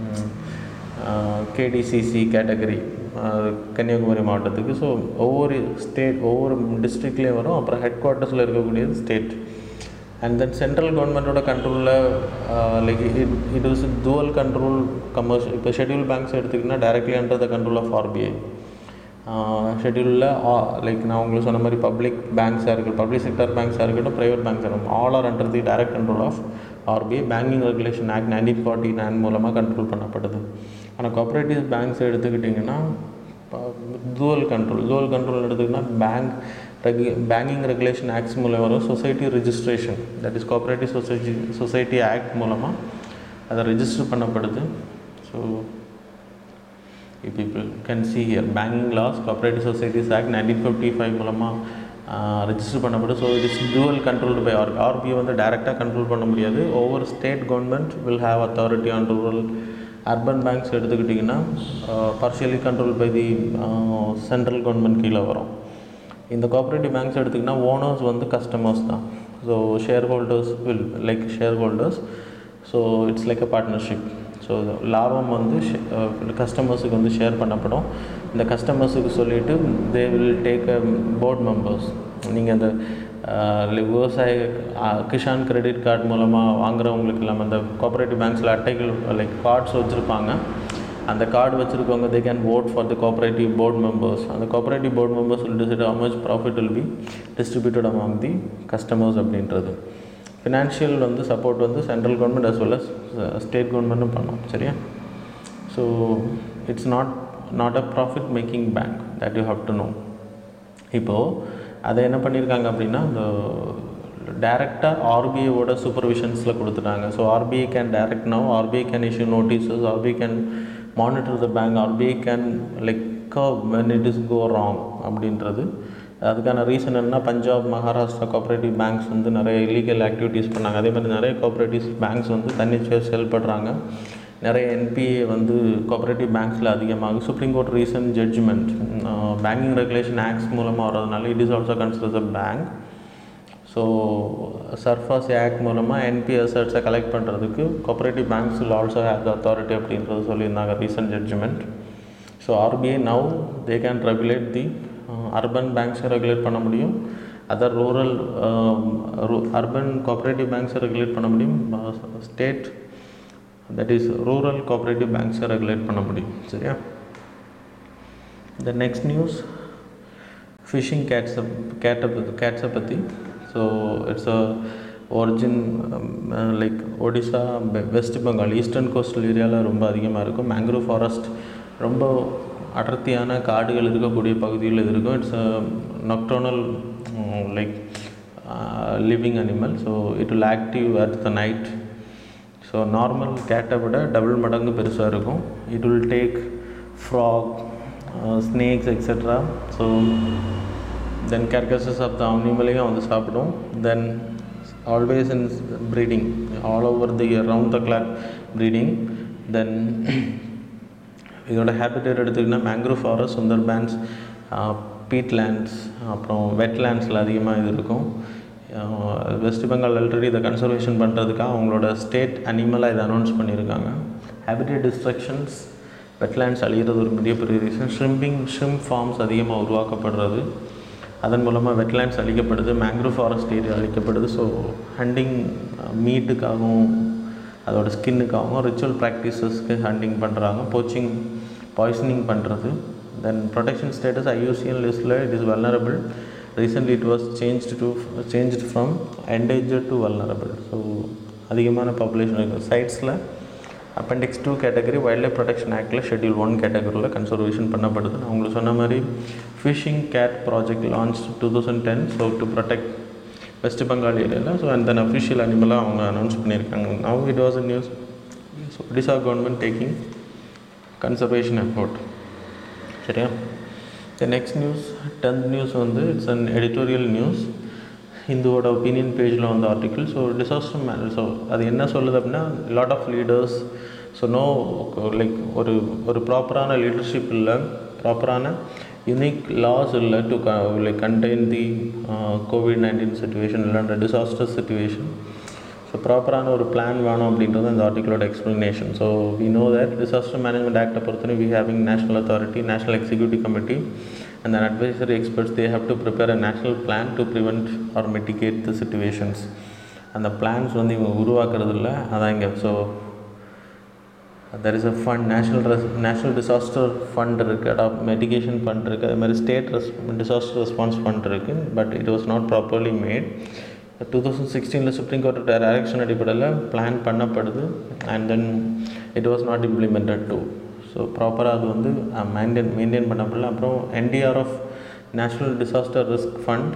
கேடிசிசி கேட்டகரி கன்னியாகுமரி மாவட்டத்துக்கு. ஸோ ஒவ்வொரு ஸ்டேட் ஒவ்வொரு டிஸ்ட்ரிக்ட்லேயும் வரும். அப்புறம் ஹெட் குவார்ட்டர்ஸில் இருக்கக்கூடியது ஸ்டேட். அண்ட் தென் சென்ட்ரல் கவர்மெண்ட்டோட கண்ட்ரோலில் like it it is dual control commercial. இப்போ ஷெட்யூல் பேங்க்ஸ் எடுத்துக்கிட்டிங்கன்னா directly under the control of RBI. ஷெட்யூலில் லைக் நான் உங்களுக்கு சொன்ன மாதிரி பப்ளிக் பேங்க்ஸாக இருக்கட்டும், பப்ளிக் செக்டர் பேங்க்ஸாக இருக்கட்டும், ப்ரைவேட் பேங்க்ஸாக இருக்கட்டும், all are under the direct control of RBI. Banking regulation act nineteen forty nine மூலமாக கண்ட்ரோல் பண்ணப்படுது. ஆனால் கோஆப்ரேட்டிவ் பேங்க்ஸ் எடுத்துக்கிட்டிங்கன்னா டுவல் கண்ட்ரோல் டுவல் கண்ட்ரோல் எடுத்துக்கிட்டிங்கன்னா பேங்க் ரெகு பேங்கிங் ரெகுலேஷன் ஆக்ட்ஸ் மூலம் வரும். Society registration, that is cooperative society society act மூலமாக அதை ரெஜிஸ்டர் பண்ணப்படுது. So you people can see here banking laws, cooperative societies act nineteen fifty-five மூலமாக register பண்ணப்படும். So it is dual controlled by RBI. RBI வந்து டைரெக்டாக control பண்ண முடியாது. ஒவ்வொரு state government will have authority on rural. Urban banks எடுத்துக்கிட்டிங்கன்னா partially control by the central government கீழே வரும். இந்த கோஆப்ரேட்டிவ் பேங்க்ஸ் எடுத்திங்கன்னா ஓனர்ஸ் வந்து கஸ்டமர்ஸ் தான். So share holders will like share holders. So it's like a partnership. So லாபம் வந்து கஸ்டமர்ஸுக்கு வந்து ஷேர் பண்ணப்படும். இந்த கஸ்டமர்ஸுக்கு சொல்லிவிட்டு they will take a board members. நீங்கள் அந்த விவசாய கிஷான் கிரெடிட் கார்டு மூலமாக வாங்குறவங்களுக்கு இல்லாமல் அந்த கோஆப்ரேட்டிவ் பேங்க்ஸில் அட்டைகள் லைக் கார்ட்ஸ் வச்சுருப்பாங்க. அந்த கார்டு வச்சுருக்கவங்க they can vote for the cooperative board members. அந்த cooperative board members will decide how much profit will be distributed among the customers அப்படின்றது. ஃபினான்ஷியல் வந்து சப்போர்ட் வந்து central government as well as state கவர்மெண்ட்டும் பண்ணோம். சரியா? So it's not not a profit making bank, that you have to know. இப்போது அதை என்ன பண்ணியிருக்காங்க அப்படின்னா இந்த டைரெக்டாக ஆர்பிஐயோட சூப்பர்விஷன்ஸில் கொடுத்துட்டாங்க. So RBI can direct now, RBI can issue notices, RBI can monitor the bank, RBI can like curb when it is go wrong அப்படின்றது. அதுக்கான ரீசன் என்ன, பஞ்சாப் மகாராஷ்டிரா கோஆப்ரேட்டிவ் பேங்க்ஸ் வந்து நிறைய இல்லீகல் ஆக்டிவிட்டீஸ் பண்ணாங்க. அதே மாதிரி நிறைய கோஆப்ரேட்டிவ் பேங்க்ஸ் வந்து தன்னிச்சையாக செயல்படுறாங்க. நிறைய என்பிஏ வந்து கோஆப்ரேட்டிவ் பேங்க்ஸில் அதிகமாக supreme court recent judgement banking regulation acts மூலமாக வர்றதுனால it is also considers a bank. So SARFAESI act மூலமாக என்பிஏ அசட்ஸை கலெக்ட் பண்ணுறதுக்கு cooperative banks will also have the authority அப்படின்றது சொல்லியிருந்தாங்க recent judgement. So RBI now they can regulate the urban பேங்க்ஸை regulate பண்ண முடியும், அதர் ரூரல் அர்பன் கோஆப்ரேட்டிவ் பேங்க்ஸை regulate பண்ண முடியும், state that is rural cooperative பேங்க்ஸை ரெகுலேட் பண்ண முடியும். சரியா? த நெக்ஸ்ட் நியூஸ் ஃபிஷிங் கேட்ஸை கேட்டை கேட்ஸை பற்றி. So it's a origin like Odisha, West Bengal, eastern coastal ஏரியாவில் ரொம்ப அதிகமாக இருக்கும். மேங்க்ரோவ் ஃபாரஸ்ட் ரொம்ப அடர்த்தியான காடுகள் இருக்கக்கூடிய பகுதியில் இது இருக்கும். It's a nocturnal like living animal. So it will active at the night. So normal கேட்டை விட டபுள் மடங்கு பெருசாக இருக்கும். It will take frog, snakes etcetera. So then carcasses of the அனிமலையும் வந்து சாப்பிடும். Then always in breeding all over the round the clock breeding. Then இதோட habitat எடுத்துக்கிட்டிங்கன்னா மேங்க்ரோவ் ஃபாரஸ்ட், சுந்தர்பேன்ஸ், பீட்லேண்ட்ஸ், அப்புறம் வெட்லேண்ட்ஸில் அதிகமாக இது இருக்கும். வெஸ்ட் பெங்கால் ஆல்ரெடி இதை கன்சர்வேஷன் பண்ணுறதுக்காக அவங்களோட ஸ்டேட் அனிமலாக இதை அனௌன்ஸ் பண்ணியிருக்காங்க. ஹேபிட்டேட் டிஸ்ட்ரக்ஷன்ஸ், வெட்லேண்ட்ஸ் அழிகிறது ஒரு பெரிய பெரிய ரீசன். ஷ்ரிம்பிங் ஷ்ரிம்ப் ஃபார்ம்ஸ் அதிகமாக உருவாக்கப்படுறது, அதன் மூலமாக வெட்லேண்ட்ஸ் அழிக்கப்படுது, மேங்க்ரோவ் ஃபாரஸ்ட் ஏரியா அழிக்கப்படுது. ஸோ ஹண்டிங் மீட்டுக்காகவும் அதோட ஸ்கின்னுக்காகவும் ரிச்சுவல் ப்ராக்டிசஸ்க்கு ஹண்டிங் பண்ணுறாங்க. போச்சிங், பாய்சனிங் பண்ணுறது. தென் ப்ரொடெக்ஷன் ஸ்டேட்டஸ் ஐயூசிஎன் லிஸ்ட்டில் it is vulnerable. Recently it was changed to changed from endangered to vulnerable. So அதிகமான பாப்புலேஷன் இருக்குது. சைட்ஸில் appendix two category wild life protection ஆக்டில் ஷெட்யூல் ஒன் கேட்டகரியில் conservation பண்ணப்படுது. நான் உங்களுக்கு சொன்ன மாதிரி fishing cat project launch two thousand ten. So to protect West Bengal ஏரியாவில். ஸோ அண்ட் தென் அஃபிஷியல் அனிமலாக அவங்க அனௌன்ஸ் பண்ணியிருக்காங்க. Now it was a news. So Odisha government taking conservation effort. சரியா? The next news, tenth news வந்து இட்ஸ் அன் எடிட்டோரியல் நியூஸ். ஹிந்துவோட opinion பேஜில் வந்து article. So disaster manage. So அது என்ன சொல்லுது அப்படின்னா lot of leaders so no like ஒரு ஒரு ப்ராப்பரான லீடர்ஷிப் இல்லை, ப்ராப்பரான யூனிக் லாஸ் இல்லை to like contain the COVID nineteen situation இல்லைன்ற டிசாஸ்டர் சுச்சுவேஷன். ஸோ ப்ராப்பரான ஒரு பிளான் வேணும் அப்படின்றது அந்த ஆர்டிகளோட explanation. So we know that disaster management ஆக்டை பொறுத்தவரை we having national authority, national executive committee and an advisory experts. They have to prepare a national plan to prevent or mitigate the situations. அந்த plans வந்து இவங்க உருவாக்குறது இல்லை, அதான் இங்கே. So there is a fund, national ரெஸ் national disaster fund இருக்குது, adapt mitigation fund இருக்குது, அது மாதிரி ஸ்டேட் ரெஸ் டிசாஸ்டர் ரெஸ்பான்ஸ் ஃபண்ட் இருக்குது. But it was not properly made. Two thousand சிக்ஸ்டீனில் சுப்ரீம் கோர்ட் டைரக்ஷன் அடிப்படையில் பிளான் பண்ணப்படுது and then it was not implemented too. So ப்ராப்பராக அது வந்து மெயின்டைன் மெயின்டைன் பண்ணப்படல. அப்புறம் NDRF national disaster risk fund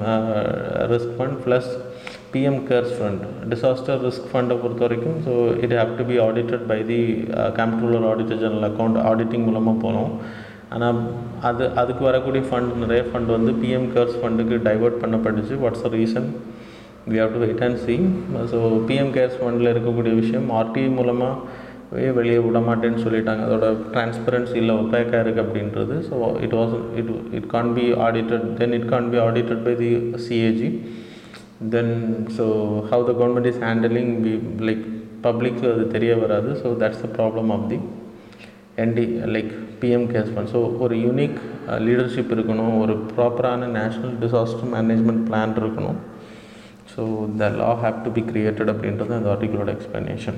risk fund plus PM cares fund. Disaster risk ஃபண்டை பொறுத்த வரைக்கும் so it have to be audited by the comptroller, auditor general account auditing மூலமாக போகணும். ஆனால் அது அதுக்கு வரக்கூடிய ஃபண்ட் நிறைய ஃபண்ட் வந்து பிஎம் கேர்ஸ் ஃபண்டுக்கு டைவெர்ட் பண்ணப்பட்டுச்சு. What's the reason? We have to wait and see. So PM cares ஃபண்டில் இருக்கக்கூடிய விஷயம் ஆர்டிஐ மூலமாக வெளியே விட மாட்டேன்னு சொல்லிட்டாங்க. அதோட டிரான்ஸ்பரன்சி இல்லை, ஒப்பேக்காக இருக்குது அப்படின்றது. So it was it it can't be audited, then it can't be audited by the CAG. Then so how the government is handling be like பப்ளிக்கு அது தெரிய வராது. So that's the problem of the ND like PM cares fund. So ஒரு unique leadership இருக்கணும், ஒரு ப்ராப்பரான national disaster management plan இருக்கணும். So the law have to be created அப்படின்றது அந்த ஆர்டிகளோட explanation.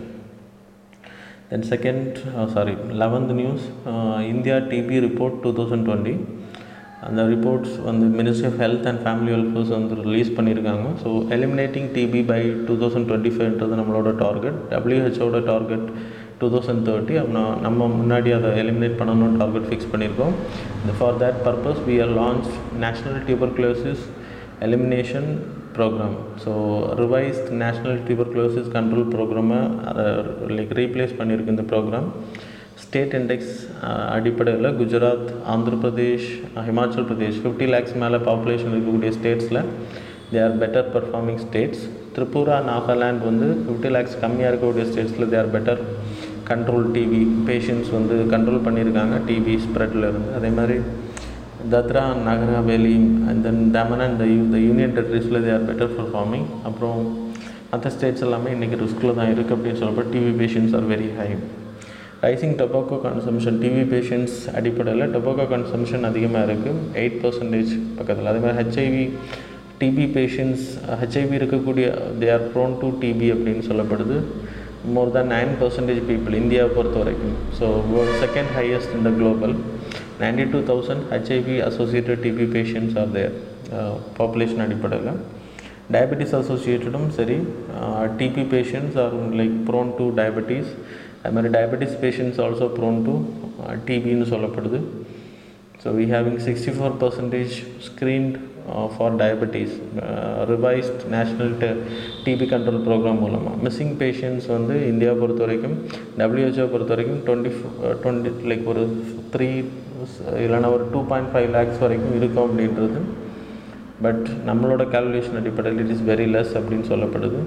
Then second, uh, sorry, eleventh news, uh, India T B report twenty twenty. அந்த reports வந்து ministry of health and family welfares வந்து release பண்ணியிருக்காங்க. So eliminating TB by two thousand twenty ஃபைவ்ன்றது நம்மளோட target. டபிள்யூஹெச்ஓட டார்கெட் டூ தௌசண்ட் தேர்ட்டி. அப்படின்னா நம்ம முன்னாடி அதை எலிமினேட் பண்ணணும்னு டார்கெட் ஃபிக்ஸ் பண்ணியிருக்கோம். For that purpose we are launch national tuberculosis elimination programme. So revised national tuberculosis control ப்ரோக்ராமை அதை லைக் ரீப்ளேஸ் பண்ணியிருக்கு இந்த ப்ரோக்ராம். ஸ்டேட் இண்டெக்ஸ் அடிப்படையில் குஜராத், ஆந்திர பிரதேஷ், ஹிமாச்சல் பிரதேஷ் ஃபிஃப்டி லேக்ஸ் மேலே பாப்புலேஷன் இருக்கக்கூடிய ஸ்டேட்ஸில் they are better performing states. Tripura, Nagaland வந்து ஃபிஃப்டி லேக்ஸ் கம்மியாக இருக்கக்கூடிய ஸ்டேட்ஸில் they are better control TB patients வந்து கண்ட்ரோல் பண்ணியிருக்காங்க டிபி ஸ்ப்ரெட்டில் இருந்து. அதே மாதிரி Dadra Nagar Haveli and then Daman and the union டெரிட்டரிஸில் தே ஆர் பெட்டர் பர்ஃபார்மிங். அப்புறம் மற்ற ஸ்டேட்ஸ் எல்லாமே இன்றைக்கி ரிஸ்கில் தான் இருக்குது அப்படின்னு சொல்லப்போ TB patients are very high. Rising tobacco consumption, TB patients அடிப்படையில் டொபாக்கோ கன்சம்ஷன் அதிகமாக இருக்குது, எயிட் பர்சன்டேஜ் பக்கத்தில். அதே மாதிரி ஹெச்ஐவி டிபி பேஷண்ட்ஸ் ஹெச்ஐவி இருக்கக்கூடிய they are prone to TB அப்படின்னு சொல்லப்படுது. More than nine percentage people இந்தியாவை பொறுத்த வரைக்கும். So second highest in the global. Ninety two thousand HIV associated TB patients are there population அடிப்படையில். டயபெட்டிஸ் அசோசியேட்டடும் சரி, TB patients are like prone to diabetes. அது மாதிரி diabetes patients also prone to டிபின்னு சொல்லப்படுது. So we having sixty four percentage screened for diabetes revised national the TB control program மூலமாக. Missing patients வந்து India பொறுத்த வரைக்கும் டபிள்யூஹெச்ஓ பொறுத்த வரைக்கும் டுவெண்ட்டி டுவெண்ட்டி லைக் ஒரு த்ரீ இல்லைனா ஒரு டூ பாயிண்ட் ஃபைவ் லேக்ஸ் வரைக்கும் இருக்கும் அப்படின்றது. பட் நம்மளோட கால்குலேஷன் அடிப்படையில் இட் இஸ் வெரி லெஸ் அப்படின்னு சொல்லப்படுது.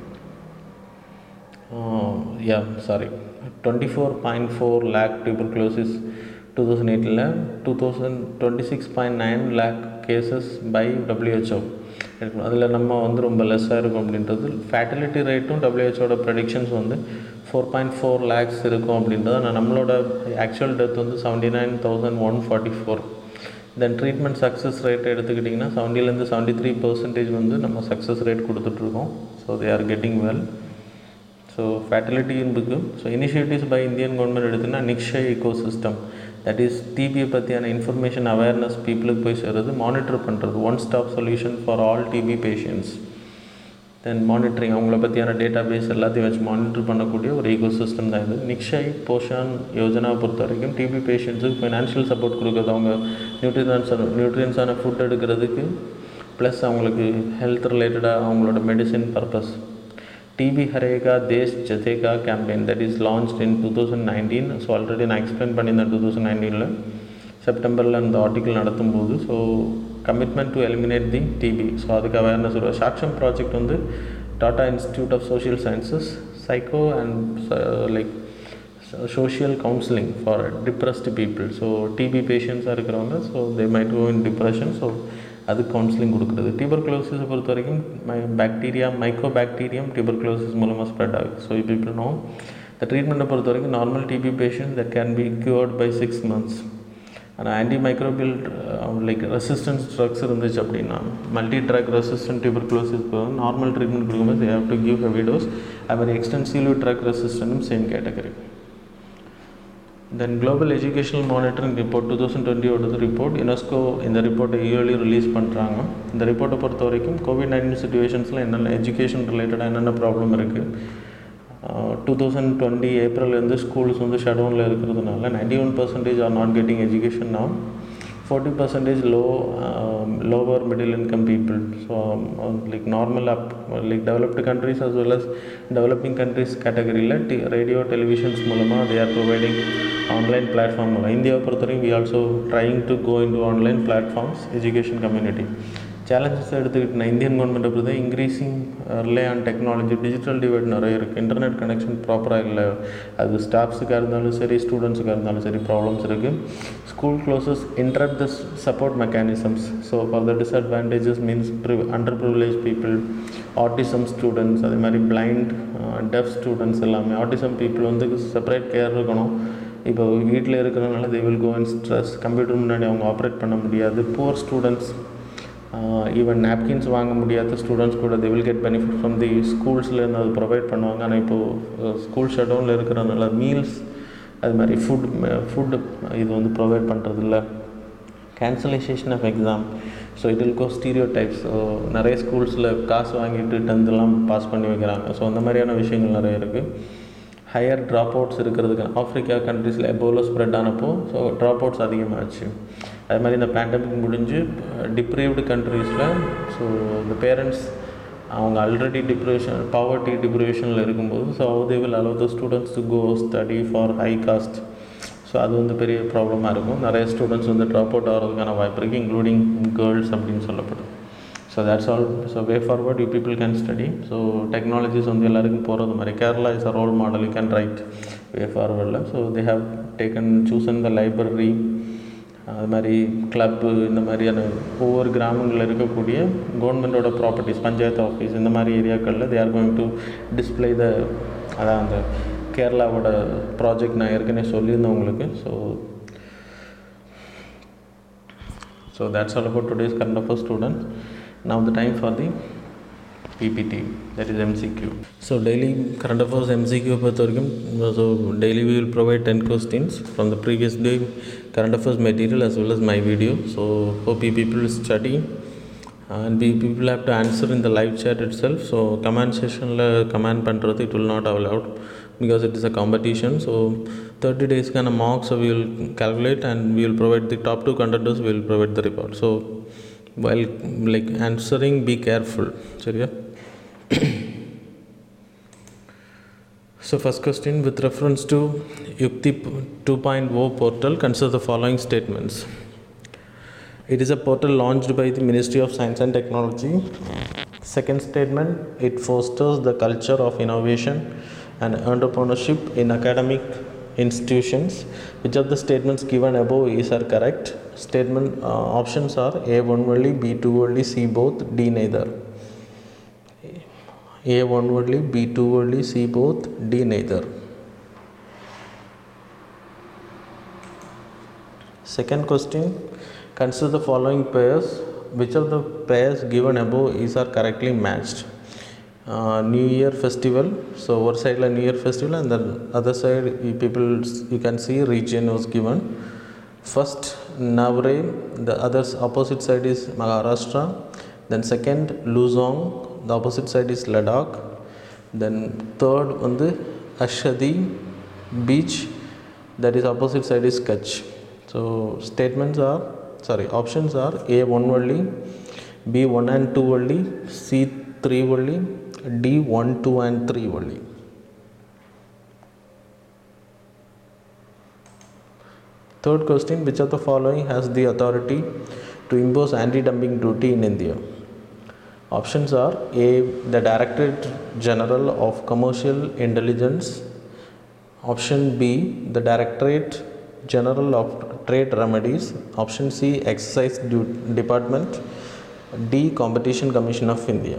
Yeah sorry twenty four point four lakh tuberculosis two thousand எயிட்டில் two thousand twenty six point nine lakh cases by WHO இருக்கும். அதில் நம்ம வந்து ரொம்ப லெஸ்ஸாக இருக்கும் அப்படின்றது. ஃபேட்டிலிட்டி ரேட்டும் டபிள்யூஹெச்ஓட ப்ரெடிக்ஷன்ஸ் வந்து ஃபோர் பாயிண்ட் ஃபோர் லேக்ஸ் இருக்கும் அப்படின்றது. நான் நம்மளோட ஆக்சுவல் டெத் வந்து seventy nine thousand one forty four. Then treatment success rate எடுத்துக்கிட்டிங்கன்னா செவன்ட்டிலேருந்து செவன்ட்டி த்ரீ பர்சன்டேஜ் வந்து நம்ம சக்ஸஸ் ரேட் கொடுத்துட்ருக்கோம். So they are getting well. So fatality இருக்குது. So initiatives by Indian government எடுத்துன்னா Nikshay ecosystem, that is டிபியை பற்றியான information awareness பீப்புளுக்கு போய் சேர்றது, மானிட்டர் பண்ணுறது, one stop solution for all TB patients. Then monitoring, அவங்கள பற்றியான டேட்டா பேஸ் எல்லாத்தையும் வச்சு மானிட்டர் பண்ணக்கூடிய ஒரு ஈகோ சிஸ்டம் தான் இது. நிக்ஷை போஷான் யோஜனாவை பொறுத்த வரைக்கும் டிபி பேஷண்ட்ஸுக்கு ஃபைனான்ஷியல் சப்போர்ட் கொடுக்குறது, அவங்க நியூட்ரியன்ஸ் நியூட்ரியன்ஸான ஃபுட் எடுக்கிறதுக்கு, ப்ளஸ் அவங்களுக்கு ஹெல்த் ரிலேட்டடாக அவங்களோட medicine purpose. TB Harega Desh Jeetega campaign that is launched in two thousand nineteen. So already நான் எக்ஸ்பிளைன் பண்ணியிருந்தேன் டூ தௌசண்ட் நைன்டீனில் செப்டம்பரில் அந்த ஆர்டிக்கல் நடத்தும் போது. So commitment to eliminate the TB. So அதுக்கு அவேர்னஸ் ஒரு சாக்ஷம் ப்ராஜெக்ட் வந்து Tata institute of social sciences, psycho and like so social counseling for depressed people. So T B patients are இருக்கிறவங்க, so they might go in depression, so அது counselling கொடுக்குறது. டியூபர்குலோசிஸை பொறுத்த வரைக்கும் bacteria mycobacterium tuberculosis மூலமாக spread ஆகுது. So people know the ட்ரீட்மெண்ட்டை பொறுத்த வரைக்கும் normal TB patient that can be cured by six months. ஆனால் anti microbial like resistance drugs இருந்துச்சு அப்படின்னா multi drug resistant tuberculosis normal treatment கொடுக்கும்போது they have to give heavy dose. அது மாதிரி extensively drug ரெசிஸ்டன்ட்டும் same category. Then global educational monitoring report two thousand டுவெண்ட்டியோட report UNESCO இந்த ரிப்போர்ட்டை இயர்லி ரிலீஸ் பண்ணுறாங்க. இந்த ரிப்போர்ட்டை பொறுத்த வரைக்கும் கோவிட் நைன்டீன் சுச்சுவேஷன்ஸில் என்னென்ன எஜுகேஷன் ரிலேட்டடாக என்னென்ன ப்ராப்ளம் இருக்குது. டூ தௌசண்ட் டுவெண்ட்டி ஏப்ரல்லேருந்து ஸ்கூல்ஸ் வந்து ஷட்டவுனில் இருக்கிறதுனால ninety one percentage are not getting education now. forty percentage low um, lower middle income people. So um, like normal up like developed countries as well as developing countries category la t- radio televisions மூலமா they are providing online platform. India பொறுத்தவரைக்கும் we also trying to go into online platforms education community. Challenges எடுத்துக்கிட்டேன் Indian கவர்மெண்ட்டை பொறுத்த increasing rely on technology digital divide நிறைய இருக்குது. Internet connection ப்ராப்பராக இல்லை. அது ஸ்டாஃப்ஸுக்காக இருந்தாலும் சரி ஸ்டூடெண்ட்ஸுக்காக இருந்தாலும் சரி ப்ராப்ளம்ஸ் இருக்குது. School closes interrupt the support mechanisms. So for the disadvantages means pre under privilege people, autism students, அதே மாதிரி பிளைண்ட் டெஃப் ஸ்டூடெண்ட்ஸ் எல்லாமே. ஆட்டிசம் பீப்புள் வந்து செப்பரேட் கேர் இருக்கணும். இப்போ வீட்டில் இருக்கிறதுனால they will go in stress. Computer முன்னாடி அவங்க ஆப்ரேட் பண்ண முடியாது. புவர் ஸ்டூடெண்ட்ஸ், ஈவன் நாப்கின்ஸ் வாங்க முடியாத ஸ்டூடெண்ட்ஸ் கூட they will get benefit from the ஸ்கூல்ஸ்லேருந்து அது ப்ரொவைட் பண்ணுவாங்க. ஆனால் இப்போது ஸ்கூல் ஷட்டவுனில் இருக்கிறதுனால மீல்ஸ் அது மாதிரி ஃபுட் ஃபுட்டு இது வந்து ப்ரொவைட் பண்ணுறதில்ல. Cancelisation of exam. So it will go stereotypes. So நிறைய ஸ்கூல்ஸில் காசு வாங்கிட்டு டென்த்தெல்லாம் பாஸ் பண்ணி வைக்கிறாங்க. ஸோ அந்த மாதிரியான விஷயங்கள் நிறைய இருக்குது. ஹையர் ட்ராப் அவுட்ஸ் இருக்கிறதுக்கு ஆஃப்ரிக்கா கண்ட்ரீஸில் எபோலா ஸ்ப்ரெட் ஆனப்போ ஸோ ட்ராப் அவுட்ஸ் அதிகமாகிடுச்சு. அது மாதிரி இந்த பேண்டமிக் முடிஞ்சு டிப்ரீவ்டு கண்ட்ரீஸில் ஸோ இந்த பேரண்ட்ஸ் அவங்க ஆல்ரெடி டிப்ரெஷன் பாவர்ட்டி டிப்ரெஷனில் இருக்கும்போது so they will allow the students to go study for high cost. So அது வந்து பெரிய ப்ராப்ளமாக இருக்கும். நிறைய ஸ்டூடெண்ட்ஸ் வந்து ட்ராப் அவுட் ஆகிறதுக்கான வாய்ப்பு இருக்குது, இன்க்ளூடிங் கேர்ள்ஸ் அப்படின்னு சொல்லப்படும். So that's all. So way forward you people can study. So technologies வந்து எல்லாருக்கும் போகிறது மாதிரி Kerala is a role model. You can write way ஃபார்வர்டில். So they have taken chosen the library, அது மாதிரி கிளப்பு, இந்த மாதிரியான ஒவ்வொரு கிராமங்களில் இருக்கக்கூடிய கவர்மெண்ட்டோட ப்ராப்பர்ட்டிஸ், பஞ்சாயத்து ஆஃபீஸ், இந்த மாதிரி ஏரியாக்களில் they are going to display the அதான் அந்த கேரளாவோட ப்ராஜெக்ட் நான் ஏற்கனவே சொல்லியிருந்தேன் உங்களுக்கு. So so that's all about today's current affairs students. Now the time for the P P T, that is M C Q. So daily current affairs M C Q பொறுத்த வரைக்கும் so daily we will provide ten questions from the previous day current affairs material as well as my video. So hope you people study and we people have to answer in the live chat itself. So comment session la comment பண்றது it will not allowed because it is a competition. So thirty days kind of marks so we will calculate and we will provide the top two contenders, we will provide the report. So while like answering be careful. Seriya. So first question, with reference to Yukti two point oh portal, consider the following statements. It is a portal launched by the Ministry of Science and Technology. Second statement, it fosters the culture of innovation and entrepreneurship in academic institutions. Which of the statements given above is are correct? Statement uh, options are A one only, B two only, C both, D neither. A one only, B two only, C both, D neither. Second question, consider the following pairs. Which of the pairs given above is are correctly matched? Uh, New Year festival. So one side la New Year festival and the other side you people you can see region was given. First Navre, the other's opposite side is Maharashtra. Then second Luzon, the opposite side is Ladakh. Then third on the Ashadi beach, that is opposite side is Kutch. So statements are sorry options are A one only, B one and two only, C three only, D one, two and three only. Third question, which of the following has the authority to impose anti-dumping duty in India? Options are A, the Directorate General of Commercial Intelligence. Option B, the Directorate General of Trade Remedies. Option C, Excise Department. D, Competition Commission of India.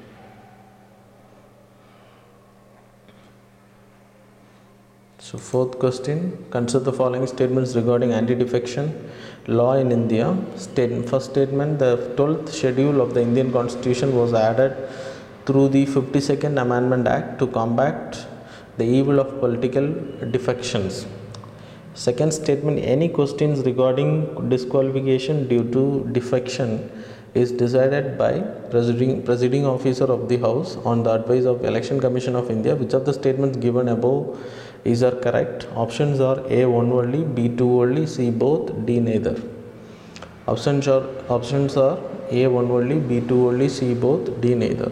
So fourth question, consider the following statements regarding anti-defection law in India. State, first statement, the twelfth schedule of the Indian Constitution was added through the fifty-second Amendment Act to combat the evil of political defections. Second statement, any questions regarding disqualification due to defection is decided by presiding, presiding officer of the House on the advice of Election Commission of India. Which of the statements given above is are correct? Options are A, one only, B, two only, C, both, D, neither. Options are, options are A, one only, B, two only, C, both, D, neither.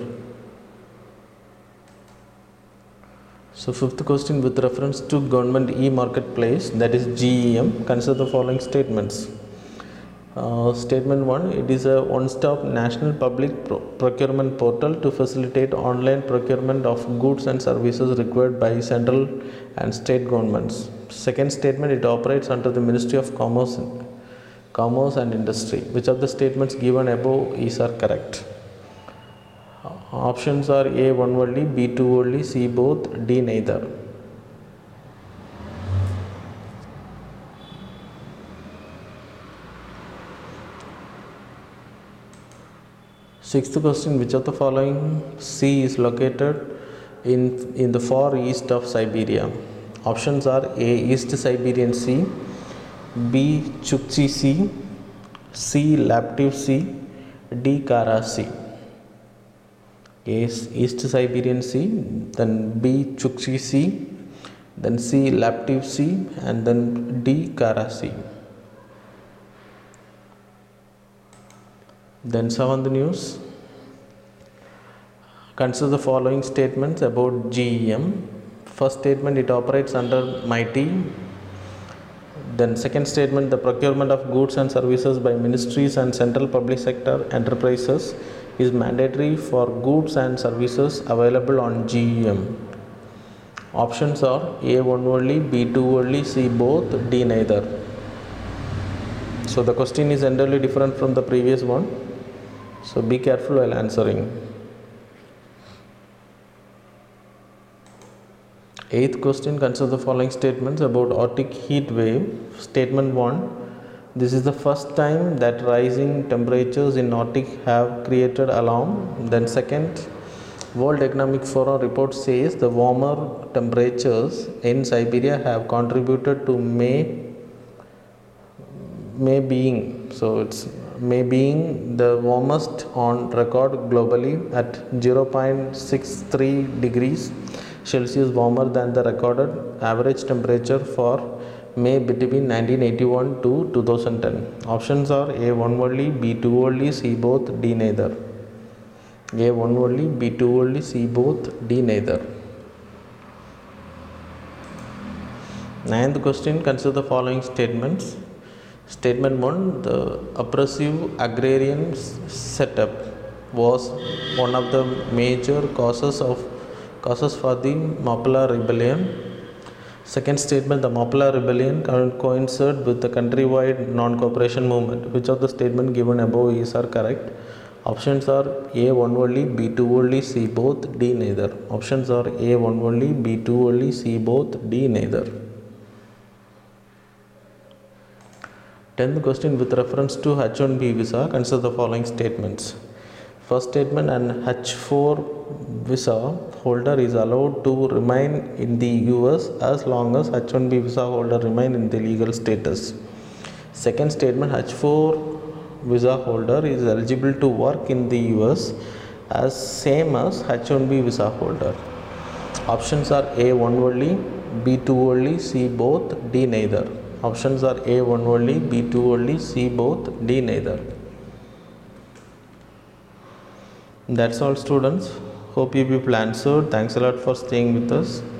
So fifth question, with reference to government e-marketplace, that is G E M, consider the following statements. Uh, statement one, it is a one-stop national public pro procurement portal to facilitate online procurement of goods and services required by central and state governments. Second statement, it operates under the Ministry of Commerce, Commerce and Industry. Which of the statements given above is are correct? Options are A, one only, B, two only, C, both, D, neither. Sixth question, which of the following sea is located in, in the far east of Siberia? Options are A, East Siberian Sea, B, Chukchi Sea, C, Laptev Sea, D, Kara Sea. A, East Siberian Sea, then B, Chukchi Sea, then C, Laptev Sea, and then D, Kara Sea. Then seventh news, consider the following statements about G E M. First statement, it operates under MeitY. Then second statement, the procurement of goods and services by ministries and central public sector enterprises is mandatory for goods and services available on G E M. Options are A, one only, B, two only, C, both, D, neither. So the question is entirely different from the previous one. So be careful while answering. Eighth question, consider the following statements about Arctic heat wave. Statement one, this is the first time that rising temperatures in Arctic have created alarm. Then second, World Economic Forum report says the warmer temperatures in Siberia have contributed to May May being, so it's May being the warmest on record globally at zero point six three degrees Celsius warmer than the recorded average temperature for May between nineteen eighty-one to two thousand ten. Options are A, one only, B, two only, C, both, D, neither. A, one only, B, two only, C, both, D, neither. Ninth question, consider the following statements. Statement one, the oppressive agrarian setup was one of the major causes of causes for the Mappala Rebellion. Second statement, the Mappala Rebellion coincided with the countrywide non-cooperation movement. Which of the statement given above is are correct? Options are A, one only, B, two only, C, both, D, neither. Options are A, one only, B, two only, C, both, D, neither. Tenth question, with reference to H one B visa, consider the following statements. First statement, an H four visa holder is allowed to remain in the U S as long as H one B visa holder remain in the legal status. Second statement, H four visa holder is eligible to work in the U S as same as H one B visa holder. Options are A, one only, B, two only, C, both, D, neither. Options are A, one only, B, two only, C, both, D, neither. That's all, students. Hope you people answered. Thanks a lot for staying with us.